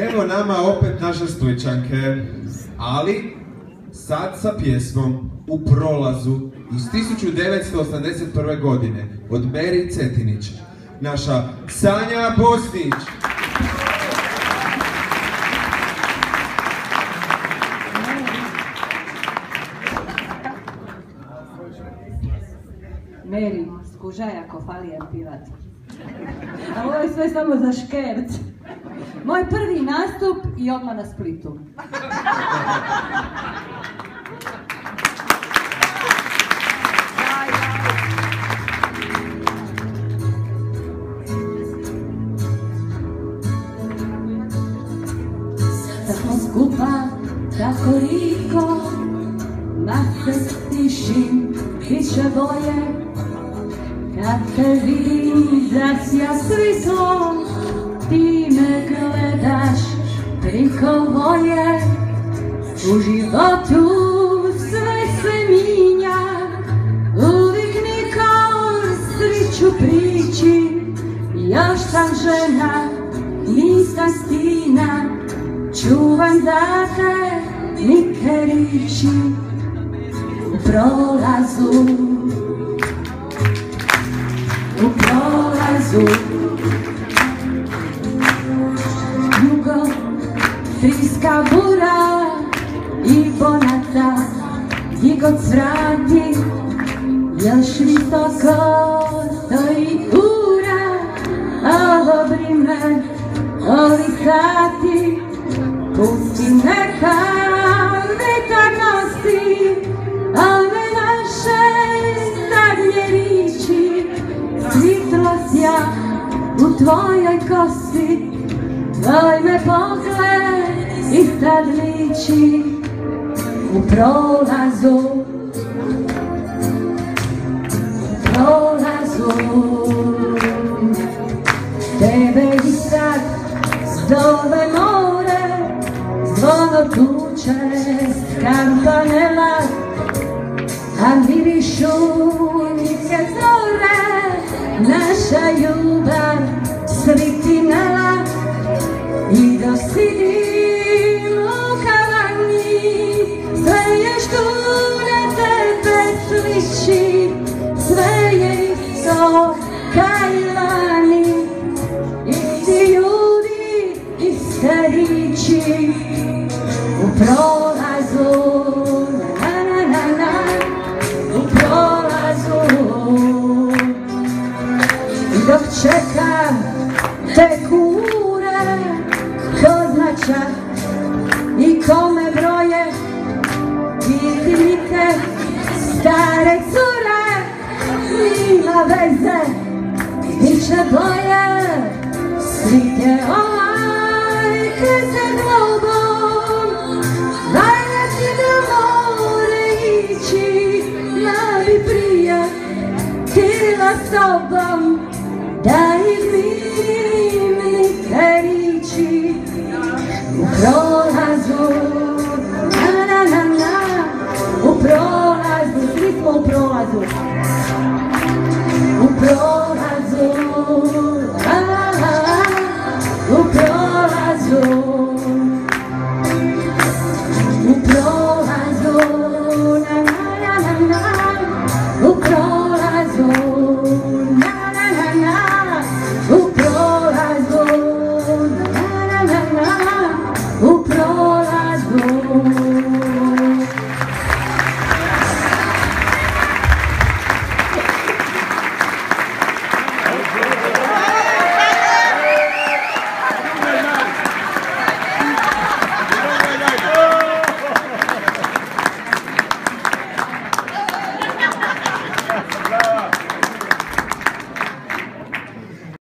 Evo nama opet naše Splićanke, ali sad sa pjesmom U prolazu iz 1981. godine od Meri Cetinić, naša Sanja Bosnić. Meri, skužaj ako falijem pivat. A ovo je sve samo za škerc. Moj prvi nastup i odmah na Splitu. Sad smo skupa tako riko, na se stišim, bit će bolje. Kad te vidim zasja svitlo, ti me gledaš priko volje. U životu sve se minja, uvijek niko sreću priči. Još sam žena, nisam stina, čuvam za te nike riči. U prolazu, u prolazu, jugo, friska bura i bonata, gdje god svrati, još visoko stoji ura. Ovo vrime, ovi sati, pusti neka vetar nosi, ove naše zadnje riči. Svitlo sja u tvojoj kosi, tvoj me pogled i sad liči. U prolazu, u prolazu, tebe i sad zove more, zvono tuče s kampanela, a mirišu nitke zore. Naša ljubav svitinela i dosidim u kavani. Sve još tu na tebe sliči, sve je isto kaj lani. Isti ljudi, iste riči. U prolazu, na na na na, u prolazu. Dok čekam te kure, ko zna čak i kome broje, vidite stare cure, nima veze, bit će boje, svijet je ovaj krese globom, valja ti da more ići, da bi prije htjela s tobom.